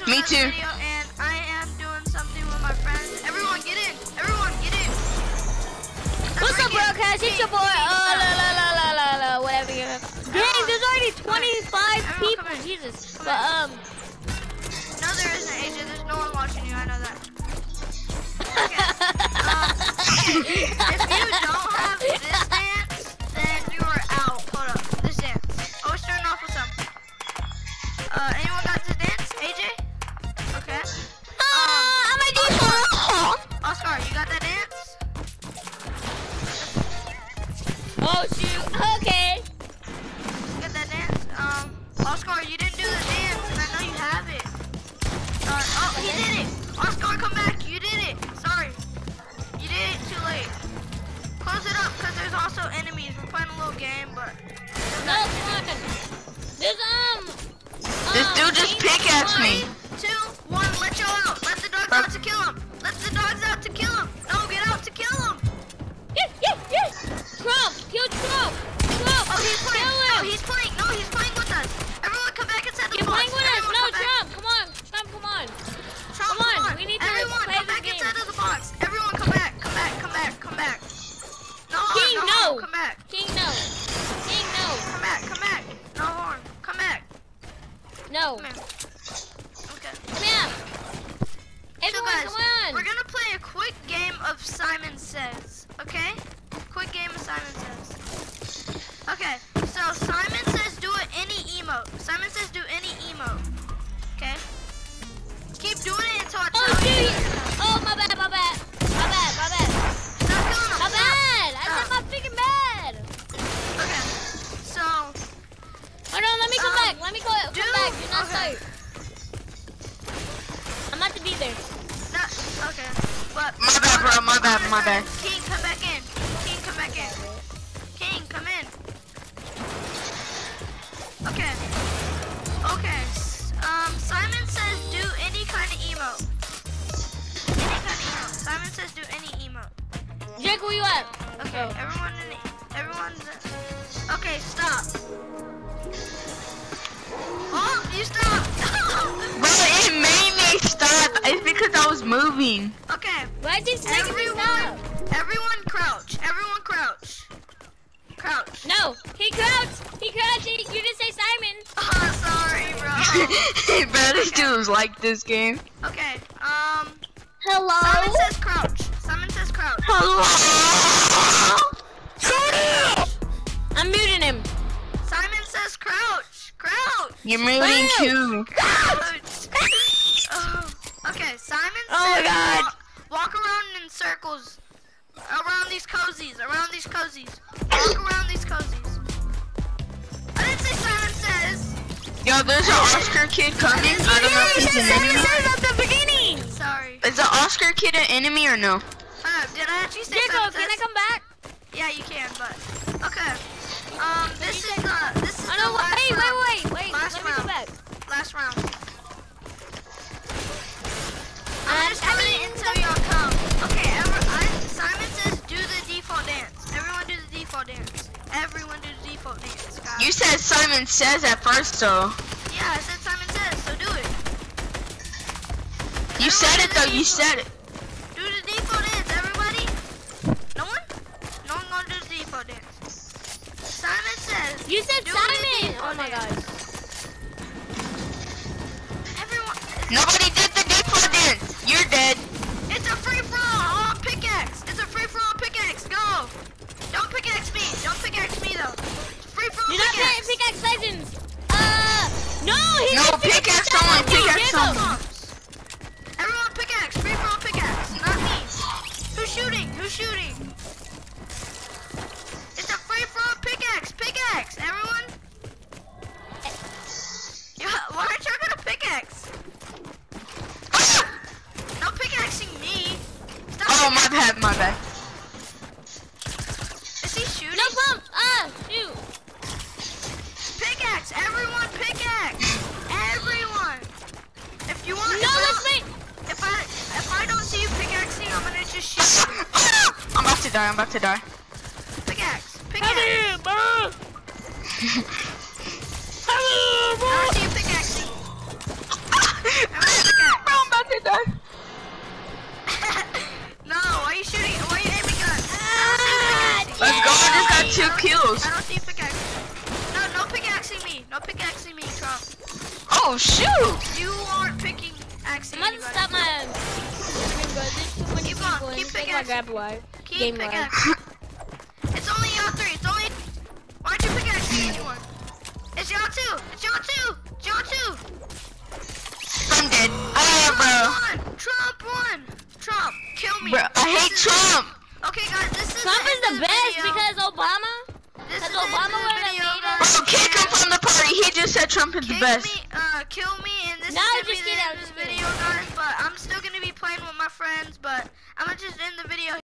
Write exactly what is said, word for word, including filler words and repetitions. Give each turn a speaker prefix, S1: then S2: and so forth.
S1: to
S2: Me
S1: another
S2: too.
S1: video, and I am doing something with my friends. Everyone, get in. Everyone, get in.
S3: What's up, broadcast? It's your boy. Oh, la la la la la la. Whatever you. Dang, there's already twenty-five people. Jesus. But um.
S1: No, there isn't, A J. There's no one watching you. I know that. Okay. Um, okay. If you don't have this dance, then you are out. Hold up. This dance. Oh, we're starting off with some. Uh, anyone got this dance? A J? Okay. Um,
S3: I'm a default.
S1: Oscar, you got that dance?
S3: Oh shoot. Okay.
S1: You got that dance? Um, Oscar, you didn't do the dance, and I know you have it. Uh, oh, he did it. Oscar, come back. You did it. Sorry. You did it too late. Close it up, because there's also enemies. We're playing a little game, but...
S3: No, come on. There's um.
S2: This
S3: um,
S2: dude just pickaxed me.
S1: Two, one, let you out. Let the dogs out to kill him. Let the dogs out to kill him. No, get out to kill him.
S3: Yes, yes, yes. Trump, kill Trump. Trump.
S1: Oh, he's playing.
S3: Kill
S1: No,
S3: him.
S1: he's playing. No, he's playing with us. Everyone come back inside the
S3: He's
S1: box.
S3: playing with us.
S1: Everyone
S3: No,
S1: come back.
S3: Trump. Come on. Trump, come on.
S1: Trump,
S3: Come on, we need to
S1: Everyone
S3: play
S1: come
S3: this
S1: back
S3: game.
S1: inside of the box. Everyone come back. Come back. Come back. Come back. No harm.
S3: King,
S1: no.
S3: no.
S1: Harm. Come back.
S3: King, no. King, no.
S1: Come back. Come back. No harm. Come back.
S3: No.
S1: Come here. Okay.
S3: Come here.
S1: So
S3: Everyone,
S1: guys,
S3: come on.
S1: we're gonna play a quick game of Simon Says. Okay? Quick game of Simon Says. Okay. So Simon says do it any emote. Simon says do any emote. Okay? Keep doing it until I tell
S3: Oh,
S1: you.
S3: shoot. Oh, my bad, my bad. My bad, my bad.
S1: Stop killing him.
S3: My
S1: Stop.
S3: bad. I
S1: Stop.
S3: said my freaking bad.
S1: Okay. So
S3: Oh, no, let me come
S1: Um,
S3: back. Let me go, come
S1: do-
S3: back. Do not
S1: okay.
S3: start. I'm about to be there.
S1: not okay. But
S2: My bad, bro. My bad. My bad.
S1: King, come back in. King, come back in. King, come in. Okay. Okay. s- Um, Simon says do any kind of emote. Any kind of emote. Simon says do any emote.
S3: Jake, where you at?
S1: Okay.
S3: Oh.
S1: Everyone in. Everyone's. Okay. Stop. Oh, you stop.
S2: Bro, it made me stop. It's because I was moving.
S1: Okay.
S3: Why is this making me
S1: Everyone,
S3: stop?
S1: everyone crouch. Everyone crouch. Crouch.
S3: No, he crouched. He crouched. He, you didn't say Simon.
S1: Oh, sorry, bro.
S2: Bro, this dude was like this game.
S1: Okay. Um.
S3: Hello?
S1: Simon says crouch. Simon says crouch.
S2: Hello?
S3: I'm muting him.
S1: Simon says crouch. Crouch.
S2: You're moving too.
S1: Crouch. Oh, okay. Simon says
S3: Oh my God.
S1: Walk, walk around in circles. Around these cozies. Around these cozies. Walk around these cozies. I didn't say Simon says.
S2: Yo, there's an Oscar kid coming. I don't know if he's an
S3: Simon
S2: enemy.
S3: says at the beginning.
S1: Sorry.
S2: Is the Oscar kid an enemy or no?
S1: Uh, did I actually say
S3: Jacob,
S1: Simon
S3: can I
S1: says?
S3: come back?
S1: Yeah, you can, but okay. Um, this is the this is
S3: Oh
S1: the
S3: no,
S1: last
S3: wait,
S1: round.
S3: wait, wait, wait.
S1: Last
S3: Let me
S1: round.
S3: come back.
S1: Last round.
S3: I'm
S1: I'm just having it until y'all come. Okay, ever, I, Simon says do the default dance. Everyone do the default dance. Everyone do the default dance, guys.
S2: You said Simon Says at first, though.
S1: Yeah, I said Simon says, so do it.
S2: You said it, though. You said it.
S1: Do the default dance, everybody. No one? No one gonna do the default dance. Simon says.
S3: You said
S1: do the
S3: Simon.
S1: default
S3: Oh my
S1: dance.
S3: God.
S1: Everyone.
S2: Nobody did the default dance. You're dead.
S1: It's a free for all on pickaxe. It's a free for all pickaxe. Go. Don't pickaxe me. Don't pickaxe me though. Free for all
S3: You're not playing
S1: pickaxe.
S3: Pickaxe Legends. Uh, no, he
S2: No,
S3: said
S2: pickaxe
S3: Legends.
S2: only, pickaxe
S3: Jacob.
S2: only.
S1: Bombs. Everyone pickaxe. Free for all pickaxe. Not me. Who's shooting? Who's shooting? It's a free for all pickaxe. Pickaxe. Everyone. Yeah, why aren't you gonna pickaxe? No pickaxing me. Stop
S2: Oh, my
S1: pickaxing.
S2: bad, my bad.
S1: Is he shooting?
S3: No pump. Ah, shoot.
S1: Pickaxe, everyone pickaxe. Everyone. If you want,
S3: No,
S1: if, I
S3: let's
S1: don't,
S3: wait.
S1: if I if I don't see you pickaxing, I'm gonna just shoot you.
S2: I'm about to die. I'm about to die.
S1: Pickaxe,
S3: Come
S1: pickaxe.
S3: here, bro. Come here,
S1: I
S3: bro.
S1: don't see you pickaxing. Everyone
S2: Oh shoot!
S1: You aren't picking axing.
S3: I'm gonna stop my screen, but there's too many
S1: Keep
S3: people.
S1: on,
S3: and
S1: keep
S3: it's like my
S1: pickaxing.
S3: grab wire.
S1: Keep
S3: Game wire.
S1: pickaxing. It's only y'all three. It's only. Why aren't you pickaxing anyone? It's y'all two. It's y'all two. It's y'all two.
S2: I'm dead. Ah, bro.
S1: Trump won. Trump won. Trump, kill me.
S2: Bro, I hate
S1: This is-
S2: Trump.
S1: Okay, guys, this is
S3: Trump
S1: the
S3: is
S1: end
S3: the
S1: of the
S3: best
S1: video.
S3: because Obama.
S1: This
S3: Has
S1: is the end
S3: Obama
S1: of the
S3: would've
S1: video,
S3: made
S1: guys.
S2: Bro, kick him from the party. He just said Trump is the
S1: Kick
S2: best.
S1: me, uh, kill me, and this
S3: No,
S1: is gonna
S3: just
S1: be the
S3: kidding,
S1: end
S3: I'm
S1: of
S3: just
S1: the
S3: kidding.
S1: video, guys. But I'm still gonna be playing with my friends, but I'm gonna just end the video.